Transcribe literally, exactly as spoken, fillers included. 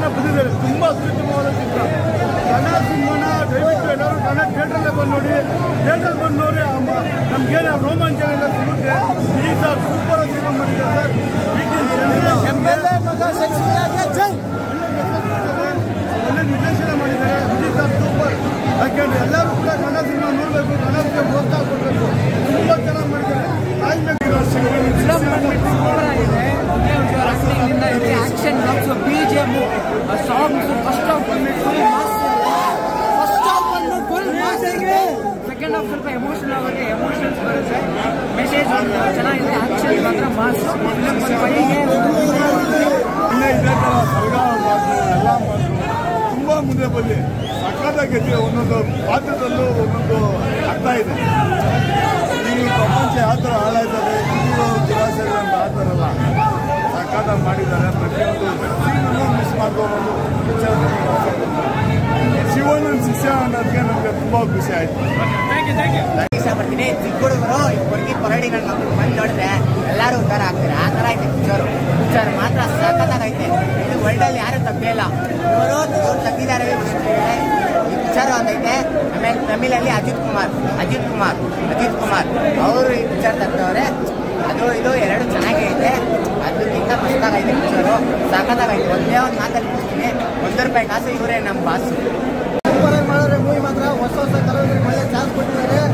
ಬಂದಿದ್ದಾರೆ. ತುಂಬ ಅತ್ಯುತ್ತಮವಾದ ಚಿತ್ರ. ಕನ್ನಡ ಸಿನಿಮಾನ ದಯವಿಟ್ಟು ಎಲ್ಲರೂ ಕನ್ನಡ ಥಿಯೇಟ್ರಲ್ಲೇ ಬಂದು ನೋಡಿ. ಥಿಯೇಟರ್ ಬಂದು ನೋಡಿ ನಮ್ಗೇನು ರೋಮಾಂಚನ ಎಲ್ಲ ಸಿಗುತ್ತೆ. ಈ ಸರ್ ಸೂಪರ್ ಸಿನಿಮಾ ಮಾಡಿದ್ದಾರೆ ಸರ್. ಒಳ್ಳೆ ನಿರ್ದೇಶನ ಮಾಡಿದ್ದಾರೆ ವಿಜಯ್ ಸರ್, ಸೂಪರ್. ಯಾಕೆಂದ್ರೆ ಎಲ್ಲರೂ ಕೂಡ ಕನ್ನಡ ಸಿನಿಮಾ ನೋಡಬೇಕು, ಕನ್ನಡಕ್ಕೆ ಪ್ರೋತ್ಸಾಹ ಕೊಡಬೇಕು. ತುಂಬ ಚೆನ್ನಾಗಿ ಮಾಡಿದ್ದಾರೆ. Action blocks, BGM, songs, first half ಬಂದ್ಬಿಟ್ಟು ಫುಲ್ ಮಾಸ್, ಫಸ್ಟ್ ಹಾಫ್ ಬಂದ್ಬಿಟ್ಟು ಫುಲ್ ಮಾಸ್ ಆಗಿದೆ. ಸೆಕೆಂಡ್ ಹಾಫ್ ಸ್ವಲ್ಪ ಎಮೋಷನಲ್ ಆಗುತ್ತೆ, ಎಮೋಷನ್ಸ್ ಬರುತ್ತೆ, ಮೆಸೇಜ್ ಚೆನ್ನಾಗಿದೆ, ಆಕ್ಷನ್ ಮಾತ್ರ ಮಾಸ್. ಇನ್ನೇ ಇದೇ ಥರ ಸಲ್ಗಾ ಮಾತು ಎಲ್ಲ ಮಾತು ತುಂಬ ಮುಂದೆ ಬಂದು ಸಕ್ಕತ್ತಾಗೈತಿ. ಒಂದೊಂದು ಪಾತ್ರದಲ್ಲೂ ಒಂದೊಂದು ಅರ್ಥ ಇದೆ. ಈ ಪ್ರಪಂಚ ಯಾವ ಥರ ಹಾಳಾಯ್ತದೆ, ಹಿಂದಿರೋ ದುರಾಸೆಗಳಂತ ಆ ಥರ ಅಲ್ಲ, ಸಕ್ಕತ್ತಾಗಿ ಮಾಡಿದ್ದಾರೆ. ಪ್ರತಿಯೊಂದು ಸೀನನ್ನು ಮಿಸ್ ಮಾಡ್ಕೊಂಡು ಶಿವಣ್ಣನ ಶಿಷ್ಯ ಅನ್ನೋದಕ್ಕೆ ನಮಗೆ ತುಂಬ ಖುಷಿ ಆಯಿತು. ಇಷ್ಟಪಡ್ತೀನಿ. ಚಿಕ್ಕ ಹುಡುಗರು ಹುಡುಗಿ ಕೊರಡಿಗಳನ್ನ ಬಂದು ನೋಡಿದ್ರೆ ಎಲ್ಲರೂ ಉದ್ಧಾರ ಆಗ್ತಾರೆ. ಆ ಥರ ಐತೆ ಪಿಕ್ಚರು. ಪಿಕ್ಚರ್ ಮಾತ್ರ ಸಖತ್ತಾಗೈತೆ. ಇದು ವರ್ಲ್ಡಲ್ಲಿ ಯಾರು ತಪ್ಪಿಲ್ಲ, ಇವರು ಇವ್ರು ತಪ್ಪಿದ್ದಾರೆ. ಈ ಪಿಕ್ಚರು ಒಂದೈತೆ. ಆಮೇಲೆ ತಮಿಳಲ್ಲಿ ಅಜಿತ್ ಕುಮಾರ್ ಅಜಿತ್ ಕುಮಾರ್ ಅಜಿತ್ ಕುಮಾರ್ ಅವರು ಈ ಪಿಕ್ಚರ್ ತರ್ತವ್ರೆ. ಅದು ಇದು ಎರಡು ಚೆನ್ನಾಗೇ ಐತೆ. ಅದಕ್ಕಿಂತ ಮಸ್ತಾಗೈತೆ ಪಿಕ್ಚರು, ಸಖತ್ತಾಗೈತೆ. ಒಂದೇ ಒಂದು ಮಾತಲ್ಲಿ ಮುಗಿಸ್ತೀನಿ, ಒಂದು ರೂಪಾಯಿ ಕಾಸು ಇವರೇ ನಮ್ಮ ಬಾಸು. ಮಾಡಿದ್ರೆ ಮೂವಿ ಮಾತ್ರ ಹೊಸ ಹೊಸ ಕಲಾವಿದರಿಗೆ ಒಳ್ಳೆ ಚಾನ್ಸ್ ಕೊಟ್ಟಿದ್ದಾರೆ.